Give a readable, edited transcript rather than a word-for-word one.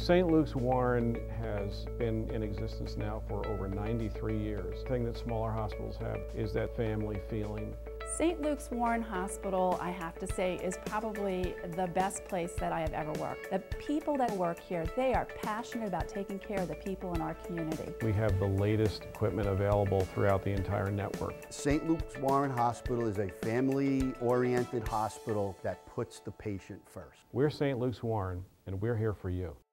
St. Luke's Warren has been in existence now for over 93 years. The thing that smaller hospitals have is that family feeling. St. Luke's Warren Hospital, I have to say, is probably the best place that I have ever worked. The people that work here, they are passionate about taking care of the people in our community. We have the latest equipment available throughout the entire network. St. Luke's Warren Hospital is a family-oriented hospital that puts the patient first. We're St. Luke's Warren, and we're here for you.